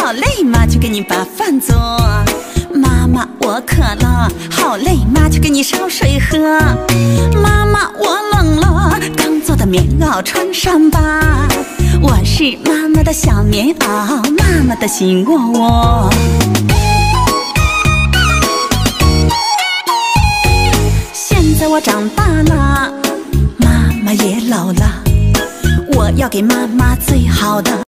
好累妈去给你把饭做。妈妈我渴了，好累妈去给你烧水喝。妈妈我冷了，刚做的棉袄穿上吧。我是妈妈的小棉袄，妈妈的心窝窝。现在我长大了，妈妈也老了，我要给妈妈最好的。